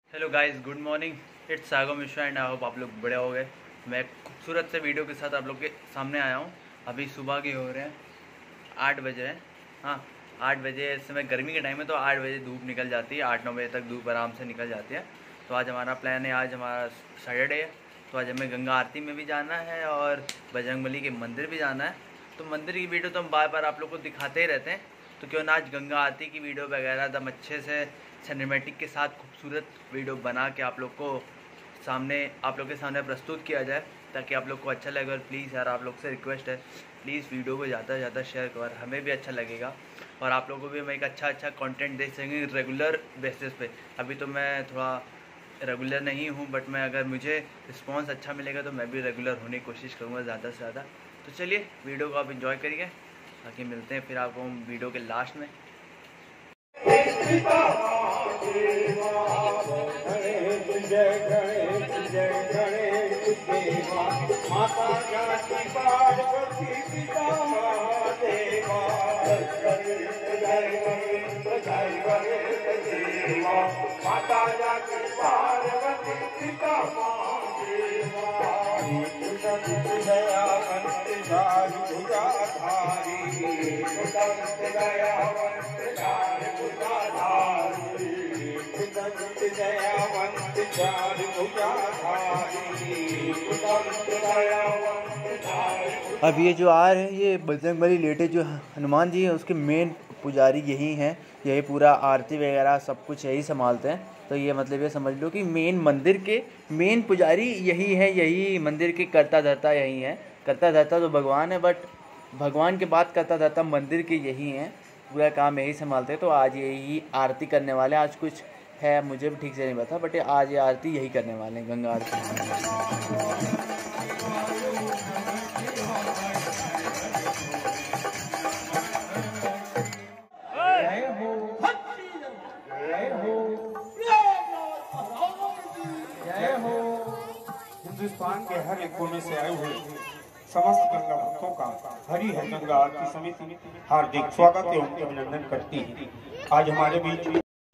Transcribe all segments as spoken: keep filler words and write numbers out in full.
Hello guys, good morning. It's Sago Mishra and I hope आप लोग बड़े हो गए। मैं खूबसूरत से वीडियो के साथ आप लोग के सामने आया हूँ। अभी सुबह के हो रहे हैं आठ बजे हैं। हाँ, आठ बजे। इस समय गर्मी के टाइम है तो आठ बजे धूप निकल जाती है, आठ नौ बजे तक धूप आराम से निकल जाती है। तो आज हमारा प्लान है, आज हमारा सैटरडे है तो आज हमें गंगा आरती में भी जाना है और बजरंगबली के मंदिर भी जाना है। तो मंदिर की वीडियो तो हम बार बार आप लोग को दिखाते ही रहते हैं, तो क्यों ना आज गंगा आरती की वीडियो वगैरह एकदम अच्छे से सिनेमैटिक के साथ खूबसूरत वीडियो बना के आप लोग को सामने आप लोग के सामने प्रस्तुत किया जाए, ताकि आप लोग को अच्छा लगे। और प्लीज़ यार, आप लोग से रिक्वेस्ट है, प्लीज़ वीडियो को ज़्यादा से ज़्यादा शेयर करो, हमें भी अच्छा लगेगा और आप लोगों को भी हम एक अच्छा अच्छा कंटेंट दे सकेंगे रेगुलर बेसिस पे। अभी तो मैं थोड़ा रेगुलर नहीं हूँ, बट मैं अगर मुझे रिस्पॉन्स अच्छा मिलेगा तो मैं भी रेगुलर होने की कोशिश करूँगा ज़्यादा से ज़्यादा। तो चलिए वीडियो को आप इंजॉय करिए, बाकी मिलते हैं फिर आपको हम वीडियो के लास्ट में। जय गणेश जय गणेश देवा, माता जानकी पार्वती पिता महादेवा। जय गणेश जय गणेश देवा, माता जानकी पार्वती पिता महादेवा। दयावंत धारी भुजाधारी, दयावंत धारी भुजाधारी, दयावंत चार अब ये जो आ रहे हैं, ये बजरंगबली लेटे जो हनुमान जी हैं उसके मेन पुजारी यही हैं। यही पूरा आरती वगैरह सब कुछ यही संभालते हैं। तो ये मतलब ये समझ लो कि मेन मंदिर के मेन पुजारी यही है, यही मंदिर के करता धरता यही है। करता धरता तो भगवान है, बट भगवान के बाद करता धरता मंदिर के यही हैं, पूरा काम यही संभालते हैं। तो आज यही आरती करने वाले हैं। आज कुछ है मुझे भी ठीक से नहीं पता, बट आज ये आरती यही करने वाले हैं, गंगा आरती। हिंदुस्तान के हर एक कोने से आए हुए समस्त गंगा भक्तों का हरि हर गंगा आरती समिति हार्दिक स्वागत एवं अभिनंदन करती है। आज हमारे बीच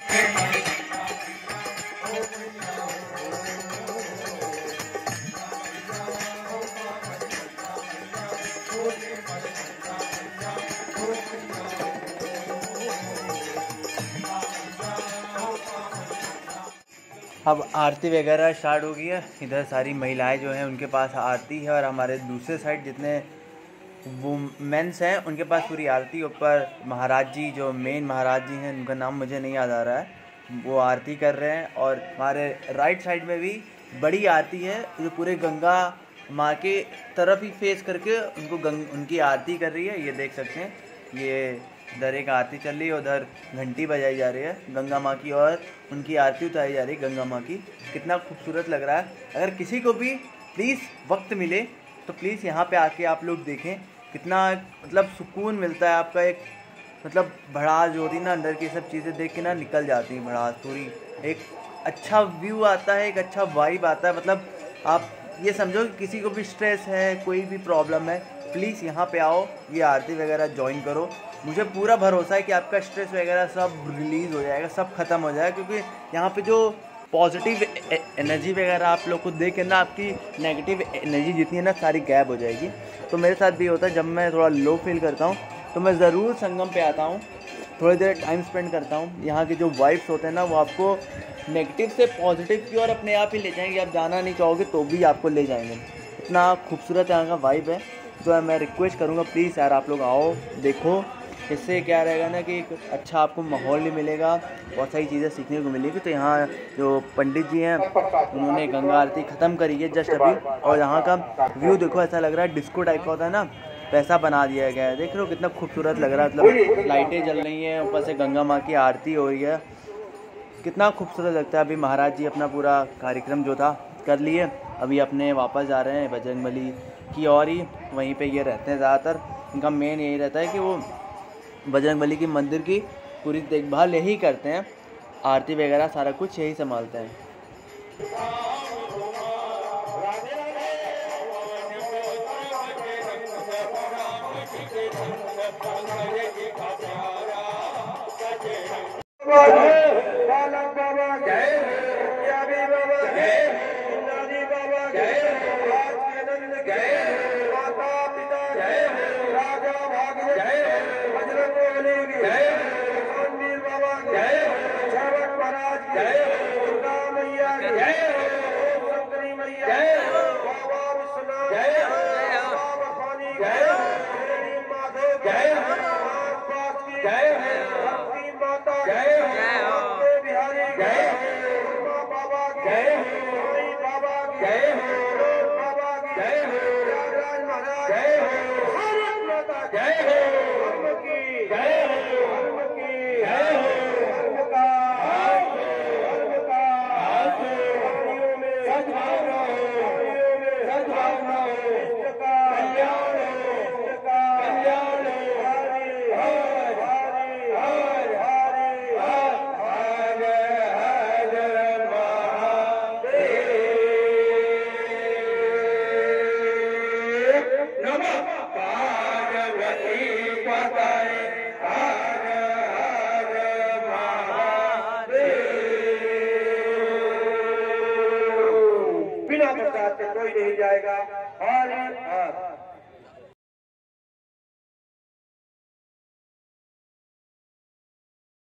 अब आरती वगैरह स्टार्ट हो गई है। इधर सारी महिलाएं जो हैं उनके पास आरती है और हमारे दूसरे साइड जितने वो मेंस हैं उनके पास पूरी आरती। ऊपर महाराज जी जो मेन महाराज जी हैं, उनका नाम मुझे नहीं याद आ रहा है, वो आरती कर रहे हैं। और हमारे राइट साइड में भी बड़ी आरती है जो पूरे गंगा माँ के तरफ ही फेस करके उनको गंग उनकी आरती कर रही है। ये देख सकते हैं, ये इधर एक आरती चल रही है, उधर घंटी बजाई जा रही है गंगा माँ की और उनकी आरती उतारी जा रही है गंगा माँ की। कितना खूबसूरत लग रहा है। अगर किसी को भी प्लीज़ वक्त मिले तो प्लीज़ यहाँ पे आके आप लोग देखें, कितना मतलब सुकून मिलता है। आपका एक मतलब भड़ास जो होती है ना अंदर की, सब चीज़ें देख के ना निकल जाती हैं भड़ास पूरी। एक अच्छा व्यू आता है, एक अच्छा वाइब आता है। मतलब आप ये समझो कि किसी को भी स्ट्रेस है, कोई भी प्रॉब्लम है, प्लीज़ यहाँ पे आओ, ये आरती वगैरह ज्वाइन करो। मुझे पूरा भरोसा है कि आपका स्ट्रेस वगैरह सब रिलीज़ हो जाएगा, सब ख़त्म हो जाएगा, क्योंकि यहाँ पे जो पॉजिटिव एनर्जी वगैरह आप लोग को देख के ना आपकी नेगेटिव एनर्जी जितनी है ना सारी गायब हो जाएगी। तो मेरे साथ भी होता है, जब मैं थोड़ा लो फील करता हूँ तो मैं ज़रूर संगम पे आता हूँ, थोड़ी देर टाइम स्पेंड करता हूँ। यहाँ के जो वाइब्स होते हैं ना वो आपको नेगेटिव से पॉजिटिव की ओर अपने आप ही ले जाएंगे। आप जाना नहीं चाहोगे तो भी आपको ले जाएंगे। इतना खूबसूरत यहाँ का वाइब है। तो मैं रिक्वेस्ट करूँगा प्लीज़ यार आप लोग आओ, देखो। इससे क्या रहेगा ना कि एक अच्छा आपको माहौल भी मिलेगा, बहुत सारी चीज़ें सीखने को मिलेगी। तो यहाँ जो पंडित जी हैं उन्होंने गंगा आरती ख़त्म करी है जस्ट अभी, और यहाँ का व्यू देखो, ऐसा लग रहा है डिस्को टाइप का होता है ना, वैसा बना दिया गया है। देख रहे हो कितना खूबसूरत लग रहा है। मतलब लाइटें जल रही हैं, ऊपर से गंगा माँ की आरती हो रही है, कितना खूबसूरत लगता है। अभी महाराज जी अपना पूरा कार्यक्रम जो था कर लिए, अभी अपने वापस जा रहे हैं बजरंगबली की ओर ही। वहीं पे ये रहते हैं ज़्यादातर, इनका मेन यही रहता है कि वो बजरंगबली की मंदिर की पूरी देखभाल यही करते हैं, आरती वगैरह सारा कुछ यही संभालते हैं। जय जय हो बाबा जय हो बाबा जय हो राज महाराज जय हो भारत माता जय हो धर्म की जय हो धर्म की जय हो धर्म का धर्म का प्राणियों में सद्भावना हो सद्भावना हो इष्ट का कल्याण हो इष्ट का कल्याण हो हरि हर हरि हर हरि हर हर महादेव नमः पार्वती पतये हर हर महादेव। बिना प्रसाद के कोई नहीं जाएगा। हर हर